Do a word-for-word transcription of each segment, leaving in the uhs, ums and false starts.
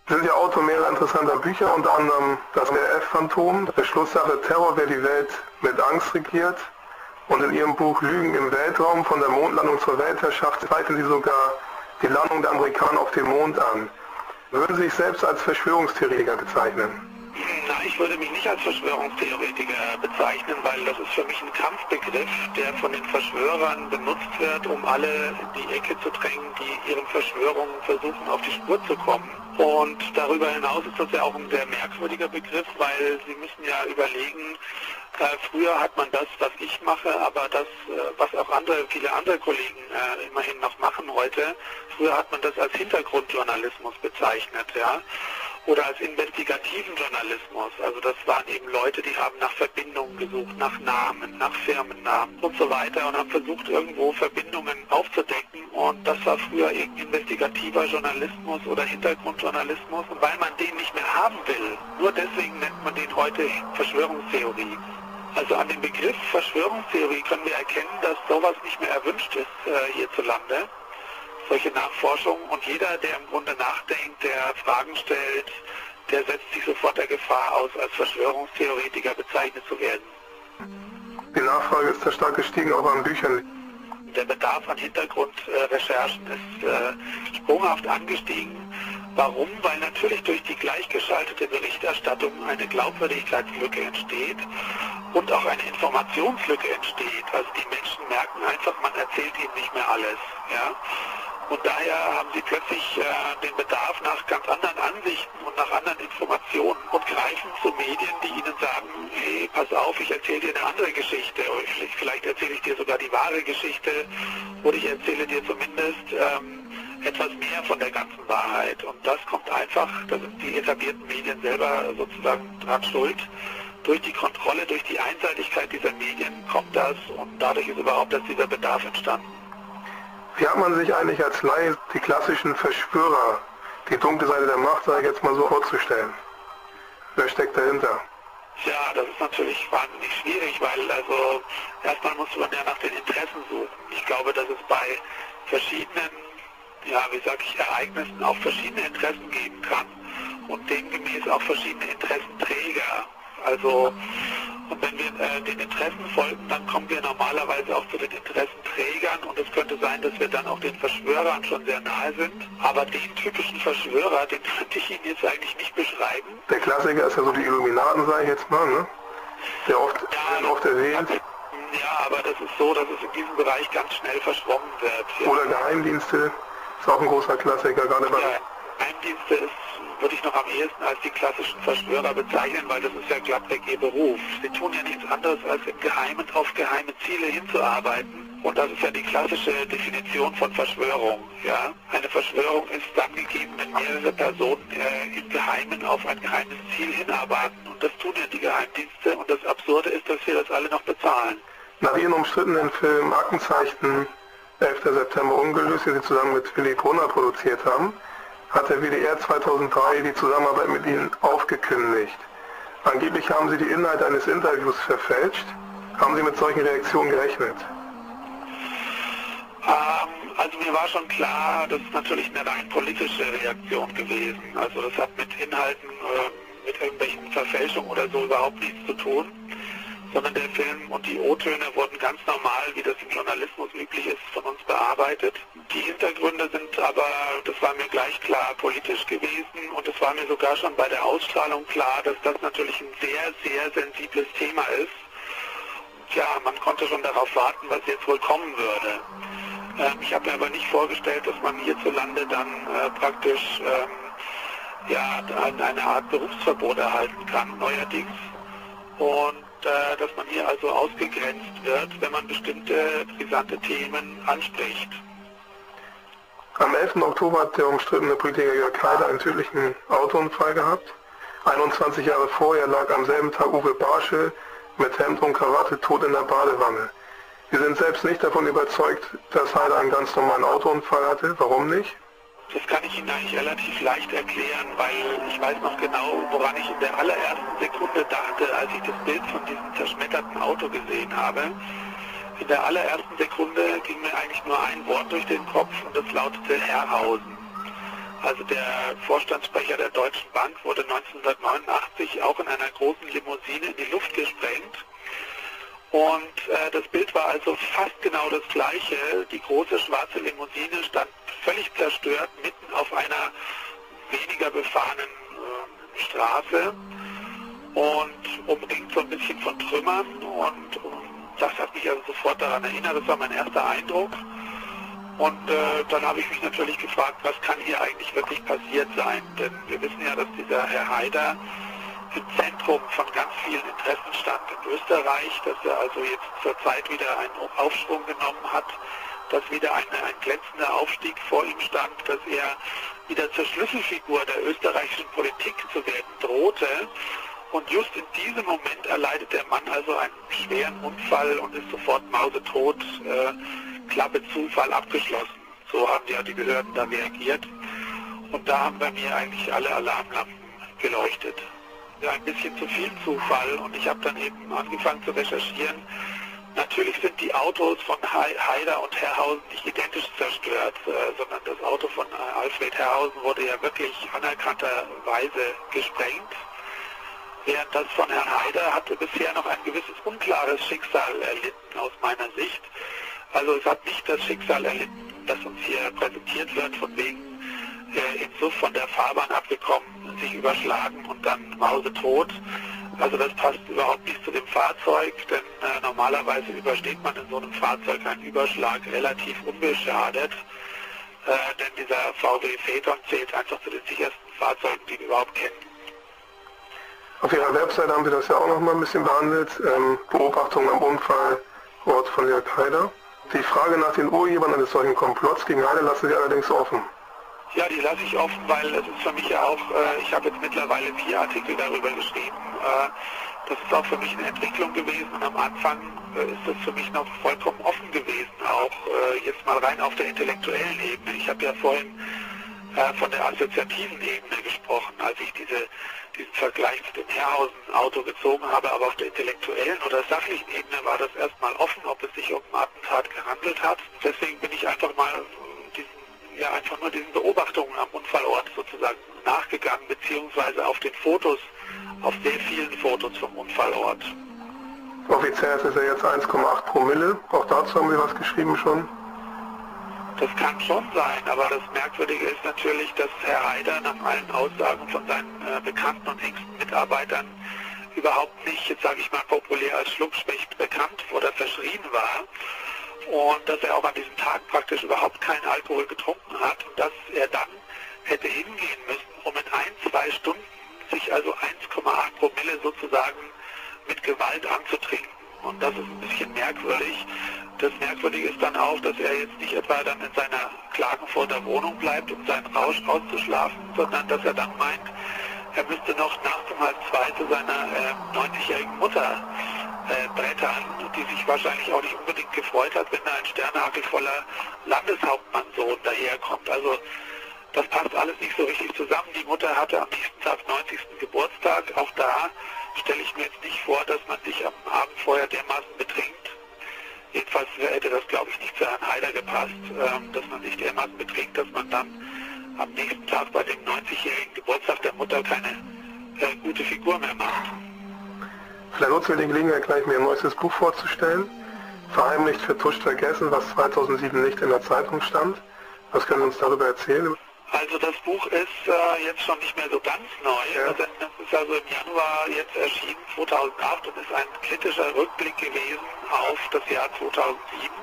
sind ja Autor mehrerer interessanter Bücher, unter anderem das R F-Phantom, Beschlusssache Terror, wer die Welt mit Angst regiert. Und in Ihrem Buch Lügen im Weltraum, von der Mondlandung zur Weltherrschaft, zweifeln Sie sogar die Landung der Amerikaner auf dem Mond an. Würden Sie sich selbst als Verschwörungstheoretiker bezeichnen? Na, ich würde mich nicht als Verschwörungstheoretiker bezeichnen, weil das ist für mich ein Kampfbegriff, der von den Verschwörern benutzt wird, um alle in die Ecke zu drängen, die ihren Verschwörungen versuchen, auf die Spur zu kommen. Und darüber hinaus ist das ja auch ein sehr merkwürdiger Begriff, weil Sie müssen ja überlegen, äh, früher hat man das, was ich mache, aber das, äh, was auch andere, viele andere Kollegen äh, immerhin noch machen heute, früher hat man das als Hintergrundjournalismus bezeichnet, ja. Oder als investigativen Journalismus. Also das waren eben Leute, die haben nach Verbindungen gesucht, nach Namen, nach Firmennamen und so weiter und haben versucht, irgendwo Verbindungen aufzudecken. Und das war früher eben investigativer Journalismus oder Hintergrundjournalismus. Und weil man den nicht mehr haben will, nur deswegen nennt man den heute Verschwörungstheorie. Also an dem Begriff Verschwörungstheorie können wir erkennen, dass sowas nicht mehr erwünscht ist äh, hierzulande. Solche Nachforschungen, und jeder, der im Grunde nachdenkt, der Fragen stellt, der setzt sich sofort der Gefahr aus, als Verschwörungstheoretiker bezeichnet zu werden. Die Nachfrage ist ja stark gestiegen, auch an Büchern. Der Bedarf an Hintergrundrecherchen ist äh, sprunghaft angestiegen. Warum? Weil natürlich durch die gleichgeschaltete Berichterstattung eine Glaubwürdigkeitslücke entsteht und auch eine Informationslücke entsteht. Also die Menschen merken einfach, man erzählt ihnen nicht mehr alles. Ja? Und daher haben sie plötzlich äh, den Bedarf nach ganz anderen Ansichten und nach anderen Informationen und greifen zu Medien, die ihnen sagen, hey, pass auf, ich erzähle dir eine andere Geschichte, oder vielleicht, vielleicht erzähle ich dir sogar die wahre Geschichte, oder ich erzähle dir zumindest ähm, etwas mehr von der ganzen Wahrheit. Und das kommt einfach, da sind die etablierten Medien selber sozusagen dran schuld. Durch die Kontrolle, durch die Einseitigkeit dieser Medien kommt das, und dadurch ist überhaupt erst dieser Bedarf entstanden. Wie hat man sich eigentlich als Laie die klassischen Verschwörer, die dunkle Seite der Macht, sage ich jetzt mal so, vorzustellen? Wer steckt dahinter? Ja, das ist natürlich wahnsinnig schwierig, weil also erstmal muss man ja nach den Interessen suchen. Ich glaube, dass es bei verschiedenen, ja, wie sage ich, Ereignissen auch verschiedene Interessen geben kann und demgemäß auch verschiedene Interessenträger. Also, und wenn wir äh, den Interessen folgen, dann kommen wir normalerweise auch zu den Interessenträgern, und es könnte sein, dass wir dann auch den Verschwörern schon sehr nahe sind. Aber den typischen Verschwörer, den könnte ich Ihnen jetzt eigentlich nicht beschreiben. Der Klassiker ist ja so die Illuminaten, sage ich jetzt mal, ne? Der oft, ja, oft erwähnt. Ja, aber das ist so, dass es in diesem Bereich ganz schnell verschwommen wird. Ja. Oder Geheimdienste, ist auch ein großer Klassiker, gerade bei... Ja, Geheimdienste ist, würde ich noch am ehesten als die klassischen Verschwörer bezeichnen, weil das ist ja glattweg ihr Beruf. Sie tun ja nichts anderes, als im Geheimen auf geheime Ziele hinzuarbeiten. Und das ist ja die klassische Definition von Verschwörung. Ja? Eine Verschwörung ist dann gegeben, wenn mehrere Personen äh, im Geheimen auf ein geheimes Ziel hinarbeiten. Und das tun ja die Geheimdienste. Und das Absurde ist, dass wir das alle noch bezahlen. Nach Ihrem umstrittenen Film Aktenzeichen elfter September ungelöst, den Sie zusammen mit Willy Brunner produziert haben, hat der W D R zweitausenddrei die Zusammenarbeit mit Ihnen aufgekündigt. Angeblich haben Sie die Inhalte eines Interviews verfälscht. Haben Sie mit solchen Reaktionen gerechnet? Ähm, also mir war schon klar, das ist natürlich eine rein politische Reaktion gewesen. Also das hat mit Inhalten, äh, mit irgendwelchen Verfälschungen oder so überhaupt nichts zu tun. Sondern der Film und die O-Töne wurden ganz normal, wie das im Journalismus üblich ist, von uns bearbeitet. Die Hintergründe sind aber, das war mir gleich klar, politisch gewesen, und es war mir sogar schon bei der Ausstrahlung klar, dass das natürlich ein sehr, sehr sensibles Thema ist. Ja, man konnte schon darauf warten, was jetzt wohl kommen würde. Ähm, ich habe mir aber nicht vorgestellt, dass man hierzulande dann äh, praktisch ähm, ja, eine Art Berufsverbot erhalten kann, neuerdings. Und äh, dass man hier also ausgegrenzt wird, wenn man bestimmte brisante Themen anspricht. Am elften Oktober hat der umstrittene Politiker Jörg Haider einen tödlichen Autounfall gehabt. einundzwanzig Jahre vorher lag am selben Tag Uwe Barschel mit Hemd und Krawatte tot in der Badewanne. Wir sind selbst nicht davon überzeugt, dass Haider einen ganz normalen Autounfall hatte. Warum nicht? Das kann ich Ihnen eigentlich relativ leicht erklären, weil ich weiß noch genau, woran ich in der allerersten Sekunde dachte, als ich das Bild von diesem zerschmetterten Auto gesehen habe. In der allerersten Sekunde ging mir eigentlich nur ein Wort durch den Kopf, und das lautete Herrhausen. Also der Vorstandssprecher der Deutschen Bank wurde neunzehnhundertneunundachtzig auch in einer großen Limousine in die Luft gesprengt. Und äh, das Bild war also fast genau das gleiche. Die große schwarze Limousine stand völlig zerstört mitten auf einer weniger befahrenen äh, Straße und umringt so ein bisschen von Trümmern. Und, und das hat mich also sofort daran erinnert. Das war mein erster Eindruck. Und äh, dann habe ich mich natürlich gefragt, was kann hier eigentlich wirklich passiert sein? Denn wir wissen ja, dass dieser Herr Haider im Zentrum von ganz vielen Interessen stand in Österreich, dass er also jetzt zur Zeit wieder einen Aufschwung genommen hat, dass wieder ein, ein glänzender Aufstieg vor ihm stand, dass er wieder zur Schlüsselfigur der österreichischen Politik zu werden drohte. Und just in diesem Moment erleidet der Mann also einen schweren Unfall und ist sofort mausetot, äh, Klappe Zufall abgeschlossen. So haben ja die Behörden da reagiert. Und da haben bei mir eigentlich alle Alarmlampen geleuchtet. Ein bisschen zu viel Zufall und ich habe dann eben angefangen zu recherchieren. Natürlich sind die Autos von Haider und Herrhausen nicht identisch zerstört, äh, sondern das Auto von äh, Alfred Herrhausen wurde ja wirklich anerkannterweise gesprengt. Während das von Herrn Haider hatte bisher noch ein gewisses unklares Schicksal erlitten aus meiner Sicht. Also es hat nicht das Schicksal erlitten, das uns hier präsentiert wird, von wegen äh, im Suff von der Fahrbahn abgekommen, sich überschlagen und dann mausetot. Also das passt überhaupt nicht zu dem Fahrzeug, denn äh, normalerweise übersteht man in so einem Fahrzeug einen Überschlag relativ unbeschadet. Äh, denn dieser V W Phaeton zählt einfach zu den sichersten Fahrzeugen, die wir überhaupt kennen. Auf Ihrer Webseite haben Sie das ja auch noch mal ein bisschen behandelt, ähm, Beobachtungen am Unfallort von Jörg Haider. Die Frage nach den Urhebern eines solchen Komplotts gegen Haider lassen Sie allerdings offen. Ja, die lasse ich offen, weil es ist für mich ja auch, äh, ich habe jetzt mittlerweile vier Artikel darüber geschrieben. Äh, das ist auch für mich eine Entwicklung gewesen und am Anfang äh, ist das für mich noch vollkommen offen gewesen, auch äh, jetzt mal rein auf der intellektuellen Ebene. Ich habe ja vorhin äh, von der assoziativen Ebene gesprochen, als ich diese, diesen Vergleich zu dem Herrhausen-Auto gezogen habe, aber auf der intellektuellen oder sachlichen Ebene war das erstmal offen, ob es sich um ein Attentat gehandelt hat. Deswegen bin ich einfach mal ja einfach nur diesen Beobachtungen am Unfallort sozusagen nachgegangen, beziehungsweise auf den Fotos, auf sehr vielen Fotos vom Unfallort. Offiziell ist es ja jetzt eins Komma acht Promille, auch dazu haben Sie was geschrieben schon? Das kann schon sein, aber das Merkwürdige ist natürlich, dass Herr Haider nach allen Aussagen von seinen äh, bekannten und engsten Mitarbeitern überhaupt nicht, jetzt sage ich mal populär als Schluckspecht bekannt oder verschrien war. Und dass er auch an diesem Tag praktisch überhaupt keinen Alkohol getrunken hat und dass er dann hätte hingehen müssen, um in ein, zwei Stunden sich also eins Komma acht Promille sozusagen mit Gewalt anzutrinken. Und das ist ein bisschen merkwürdig. Das Merkwürdige ist dann auch, dass er jetzt nicht etwa dann in seiner Klagenfurter Wohnung bleibt, um seinen Rausch auszuschlafen, sondern dass er dann meint, er müsste noch nachts um halb zwei zu seiner äh, neunzigjährigen Mutter Äh, brettern, die sich wahrscheinlich auch nicht unbedingt gefreut hat, wenn da ein sternehakelvoller Landeshauptmannsohn daherkommt. Also das passt alles nicht so richtig zusammen. Die Mutter hatte am nächsten Tag neunzigsten Geburtstag. Auch da stelle ich mir jetzt nicht vor, dass man sich am Abend vorher dermaßen betrinkt. Jedenfalls hätte das, glaube ich, nicht zu Herrn Haider gepasst, ähm, dass man sich dermaßen betrinkt, dass man dann am nächsten Tag bei dem neunzigjährigen Geburtstag der Mutter keine äh, gute Figur mehr macht. Vielleicht nutzen wir die Gelegenheit, gleich mir ein neuestes Buch vorzustellen. Verheimlicht, vertuscht, vergessen, was zweitausendsieben nicht in der Zeitung stand. Was können Sie uns darüber erzählen? Also das Buch ist äh, jetzt schon nicht mehr so ganz neu. Ja. Das ist also im Januar jetzt erschienen, zweitausendacht, und ist ein kritischer Rückblick gewesen auf das Jahr zweitausendsieben.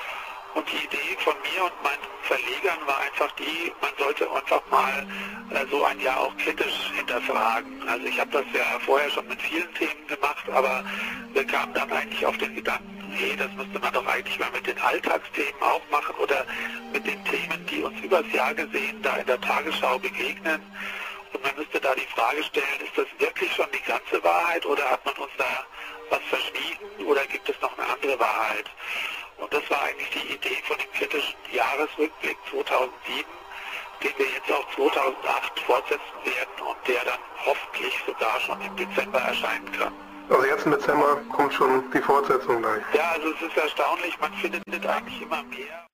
Und die Idee von mir und meinen Verlegern war einfach die, man sollte einfach mal äh, so ein Jahr auch kritisch hinterfragen. Also ich habe das ja vorher schon mit vielen Themen gemacht, aber wir kamen dann eigentlich auf den Gedanken, hey, das müsste man doch eigentlich mal mit den Alltagsthemen auch machen oder mit den Themen, die uns übers Jahr gesehen da in der Tagesschau begegnen. Und man müsste da die Frage stellen, ist das wirklich schon die ganze Wahrheit oder hat man uns da was verschwiegen oder gibt es noch eine andere Wahrheit? Und das war eigentlich die Idee von dem kritischen Jahresrückblick zweitausendsieben, den wir jetzt auch zweitausendacht fortsetzen werden und der dann hoffentlich sogar schon im Dezember erscheinen kann. Also jetzt im Dezember kommt schon die Fortsetzung gleich. Ja, also es ist erstaunlich, man findet eigentlich immer mehr.